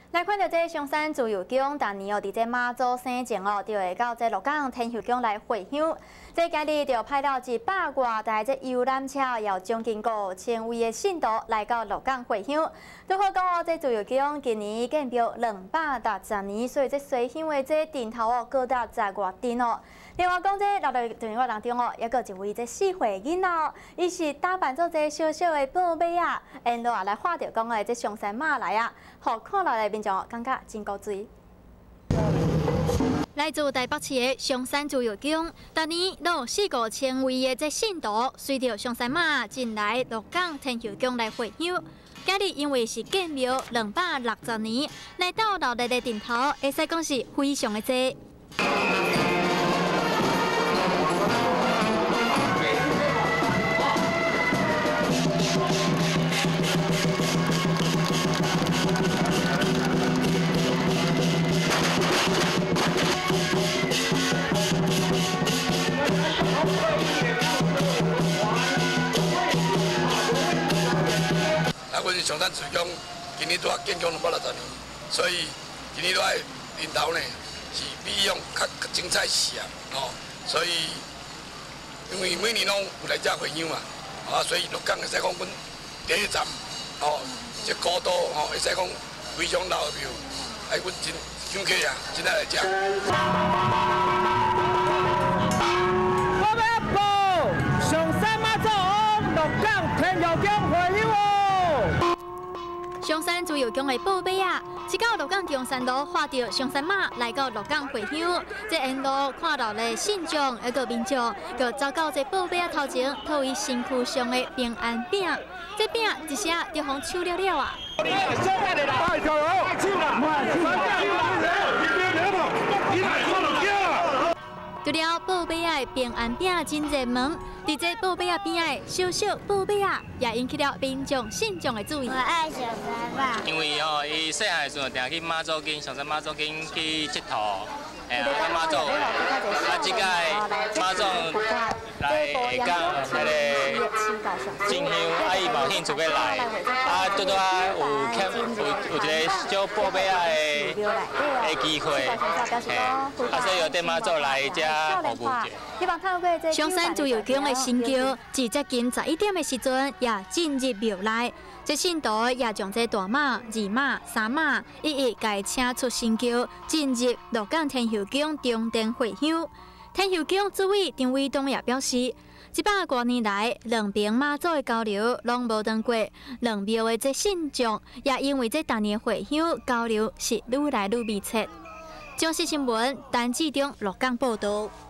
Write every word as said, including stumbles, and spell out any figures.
来看到这香山自由宫，逐年哦，伫这妈祖生前哦，就会到这鹿港天后宫来回乡。这今日就派了一百外台这游览车，要将近五千位的信徒来到鹿港回乡。都好讲哦，这自由宫今年建标两百六十年，所以这随乡的这顶头哦，高达十外顶哦。另外讲这六六团员当中哦，也个一位这四岁囡仔，伊是打扮做这小小的宝贝啊，因都啊来画着讲的这上山马来啊，互看落来民众感觉真高水。来自台北市的香山自由宫，逐年都有四五千位的这信徒随着上山马进来鹿港天后宫来回乡。今日因为是建庙两百六十年，来到老日的顶头，会使讲是非常的多。 啊，阮是上山自由宫，今年拄啊建宫两百六十年，所以今年都爱领头呢，是比以往较较精彩些啊，哦，所以因为每年拢有来遮回乡嘛，啊，所以鹿港会使讲阮第一站，哦，这古都哦会使讲非常老的庙，哎，阮真想客啊，真爱来遮。 我们要报上山妈祖鹿港天后宫回乡哦。 香山自由宫的宝贝啊，一到鹿港中山路，看到上山马来到鹿港回乡，这沿路看到的信众一个民众，就走到这宝贝啊头前，讨伊身躯上的平安饼。这饼一下就互抢了了啊！除了宝贝仔的平安饼真热门，伫这宝贝仔边仔小小宝贝仔也引起了民众信众的注意。 我爱上山马， 因为吼，伊细汉的时阵定去妈祖经，上山妈祖经去佚佗，哎呀，啊妈祖，啊即届妈祖来下港迄个进香，啊伊嘛有兴趣要来，啊拄拄啊有欠有有一个小宝贝仔的的机会，嘿，啊所以有对妈祖来遮服务者。 香山自由宫的神轿，至接近十一点的时阵，也进入庙内。这信徒也将这大马、二马、三马一一改请出神轿，进入鹿港天后宫中殿回乡。天后宫主委张伟东也表示，一百多年来，两边妈祖的交流拢无断过，两庙的这信众也因为这逐年回乡交流是愈来愈密切。中视新闻陈志忠鹿港报道。